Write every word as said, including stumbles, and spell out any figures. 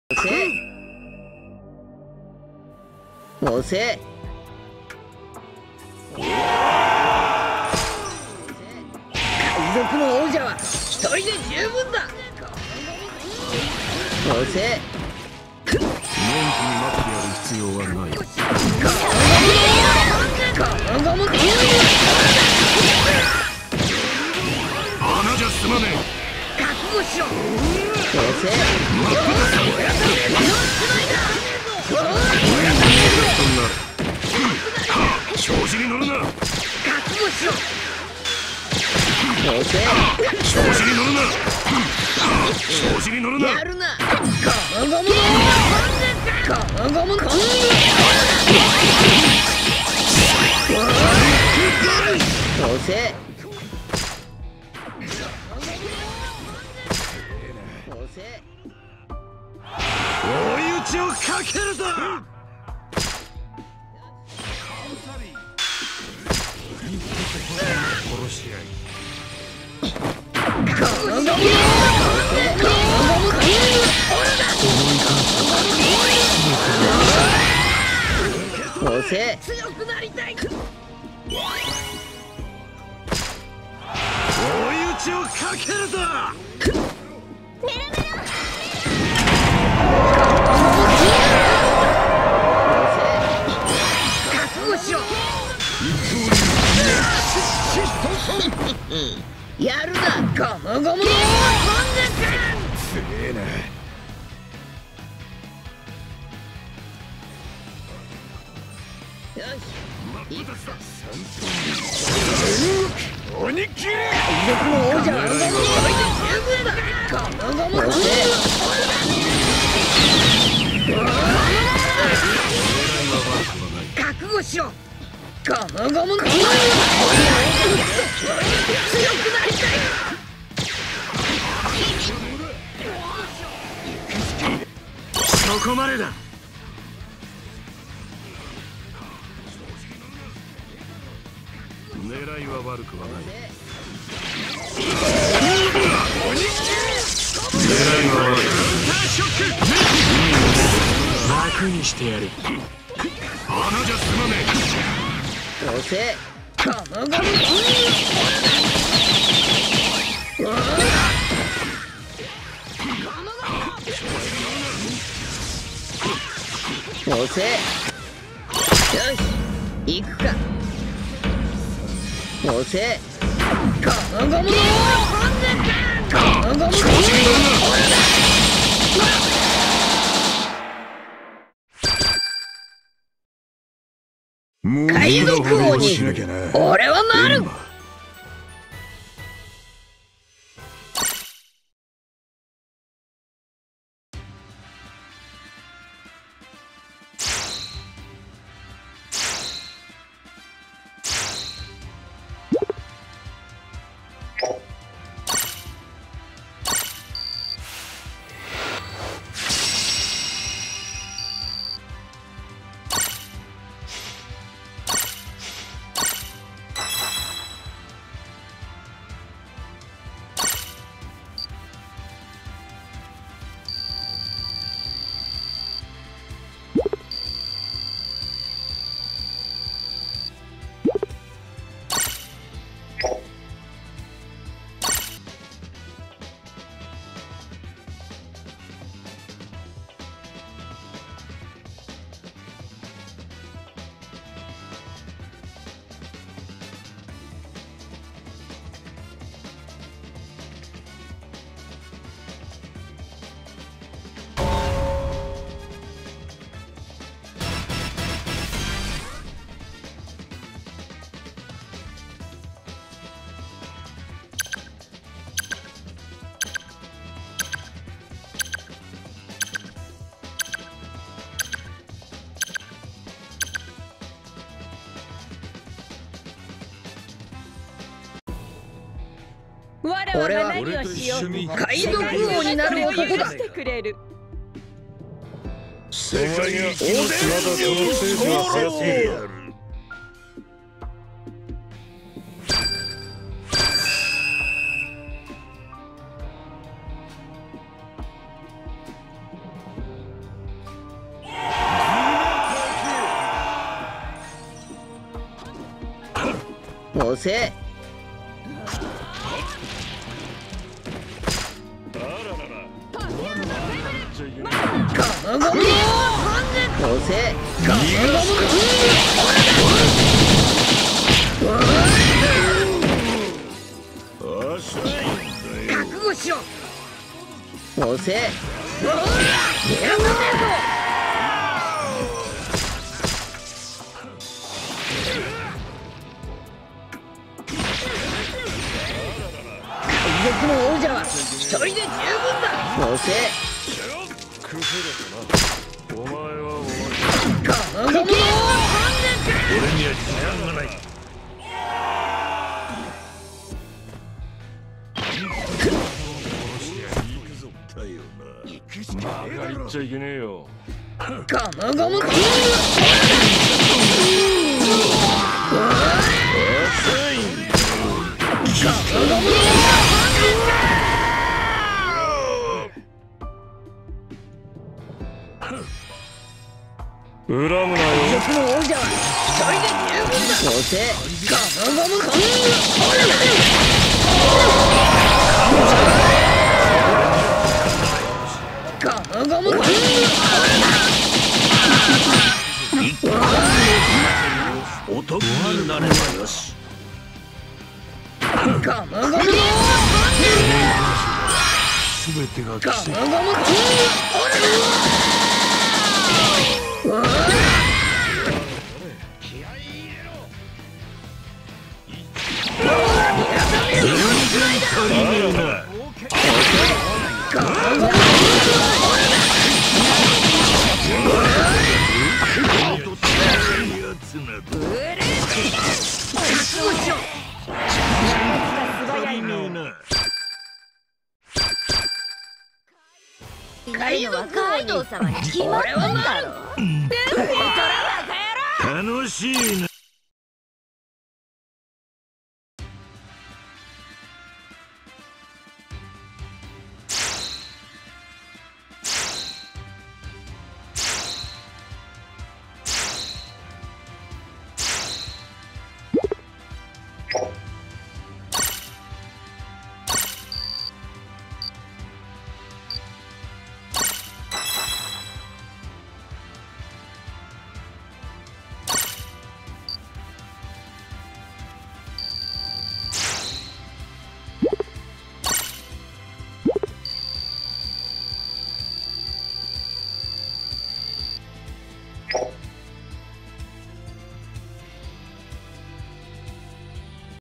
押せ。海賊の王者は一人で十分だ。押せ。 のんきに待ってやる必要はない。穴じゃ済まねえ。 覚悟しろ。押せ。 調子に乗るな。 覚悟しろ。押せ。 調子に乗るな。調子に乗るな。 やるな。ゴムゴムゴムゴムゴム。押せ。押せ。 追い打ちをかけるぞ。殺し合い。 押せ。強くなりたい。 追い打ちをかけるぞ。 覚悟しろ。やるな。ゴムゴムゴム。 すげえな。 よし。いくぞ。 鬼切れ。 海賊の王者は十分だ。ゴムゴムゴム。覚悟しろ。ゴムゴムゴム。強くなりたい。 そこまでだ。狙いは悪くはない。狙いは悪く楽にしてやる。穴じゃ済まね押せ。ゴムゴムゴム。押せ。よし。行くか。押せ。ゴムゴムゴム。ゴムゴムゴム。海賊王に俺はなる。俺は海賊王になる男だ。 世界にまだそのステージは早すぎる。 押せ。ガムゴム押せ。ガムゴム覚悟しろ。押せ。逃がさねえぞ。僕の王者は一人で十分だ。押せ。 お前はガムゴム俺には時間がない。曲がりっちゃいけねえよ。 ガムゴム恨むなよ。 僕の王者は一人で十分だ。押せ。ガムゴムガムゴム男になればよし。 ガムゴム全てが奇跡。 ガムゴムいるのはカイドウ様に決まったんだろ。 楽しいな。